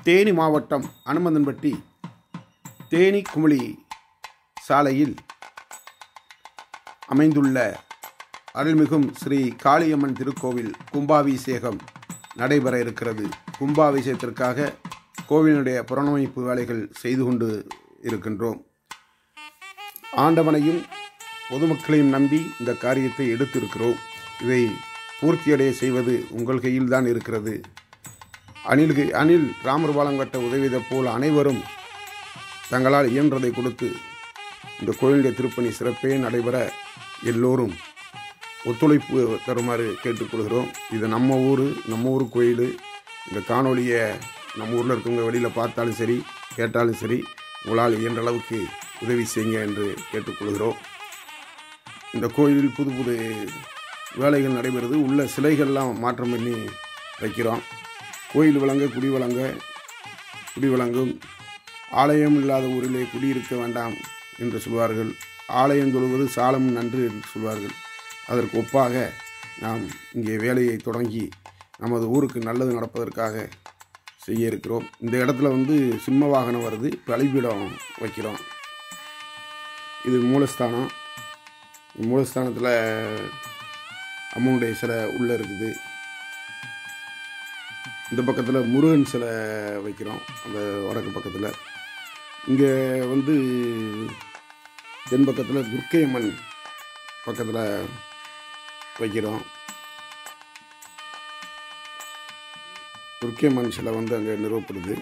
தேனி மாவட்டம் அனுமந்தன்பட்டி தேனி குமிழி சாலையில் அமைந்துள்ள அருள்மிகும் ஸ்ரீ காளியம்மன் திருக்கோவில் கும்பாபிஷேகம் நடைபெற இருக்கிறது. கும்பாபிஷேகத்திற்காக கோவிலுடைய புனரமைப்பு வேலைகள் செய்து கொண்டு இருக்கின்றோம். ஆண்டவனையும் பொதுமக்களையும் நம்பி இந்த காரியத்தை எடுத்திருக்கிறோம். இதை பூர்த்தியடைய செய்வது உங்கள் கையில் தான் இருக்கிறது. அணில் ராமர் பாலம் கட்ட உதவியதை போல் அனைவரும் தங்களால் இயன்றதை கொடுத்து இந்த கோயிலுடைய திருப்பணி சிறப்பே நடைபெற எல்லோரும் ஒத்துழைப்பு தருமாறு கேட்டுக்கொள்கிறோம். இது நம்ம ஊர் கோயில். இந்த காணொலியை நம்ம ஊரில் இருக்கவங்க வெளியில் பார்த்தாலும் சரி கேட்டாலும் சரி உங்களால் இயன்ற அளவுக்கு உதவி செய்யுங்க என்று கேட்டுக்கொள்கிறோம். இந்த கோயிலில் புது புது வேலைகள் நடைபெறுது. உள்ள சிலைகள்லாம் மாற்றம் பண்ணி வைக்கிறோம். கோயில் விளங்க குடி வழங்கும் ஆலயம் இல்லாத ஊரிலே குடியிருக்க வேண்டாம் என்று சொல்வார்கள். ஆலயம் தொழுவது சாலம் நன்று என்று சொல்வார்கள். அதற்கு ஒப்பாக நாம் இங்கே வேலையை தொடங்கி நமது ஊருக்கு நல்லது நடப்பதற்காக செய்ய இருக்கிறோம். இந்த இடத்துல சிம்ம வாகனம் வருது. பலிபீடம் வைக்கிறோம். இது மூலஸ்தானம். மூலஸ்தானத்தில் அம்மனுடைய சிலை உள்ளே இருக்குது. இந்த பக்கத்தில் முருகன் சிலை வைக்கிறோம். அந்த வடக்கு பக்கத்தில் இங்கே தென் பக்கத்தில் துர்க்கையம்மன் பக்கத்தில் வைக்கிறோம். துர்க்கையம்மன் சிலை அங்கே நிறுவப்படுது.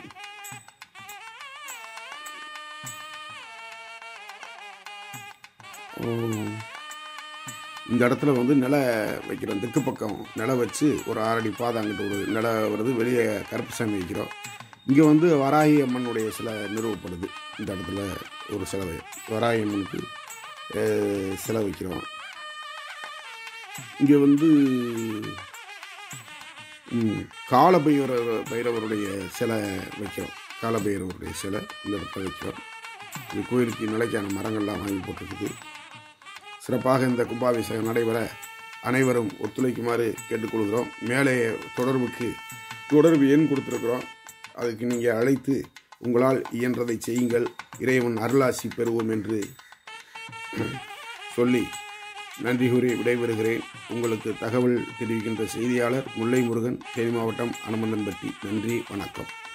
இந்த இடத்துல நில வைக்கிறோம். தெற்கு பக்கம் நில வச்சு ஒரு 6 அடி பாதை அங்கிட்ட ஒரு நில வருது. வெளியே கருப்புசாமி வைக்கிறோம். இங்கே வராகி அம்மனுடைய சிலை நிறுவப்படுது. இந்த இடத்துல ஒரு சிலை வராகி அம்மனுக்கு சிலை வைக்கிறோம். இங்கே பைரவருடைய சிலை வைக்கிறோம். காலபைரவருடைய சிலை இந்த இடத்துல வைக்கிறோம். இந்த கோயிலுக்கு நிலைக்கான மரங்கள்லாம் வாங்கி போட்டிருக்குது. சிறப்பாக இந்த கும்பாபிஷேகம் நடைபெற அனைவரும் ஒத்துழைக்குமாறு கேட்டுக்கொள்கிறோம். மேலே தொடர்பு எண் கொடுத்துருக்குறோம். அதுக்கு நீங்கள் அழைத்து உங்களால் இயன்றதை செய்யுங்கள். இறைவன் அருளாசி பெறுவோம் என்று சொல்லி நன்றி கூறி விடைபெறுகிறேன். உங்களுக்கு தகவல் தெரிவிக்கின்ற செய்தியாளர் முல்லை முருகன், தேனி மாவட்டம் அனுமந்தன்பட்டி. நன்றி, வணக்கம்.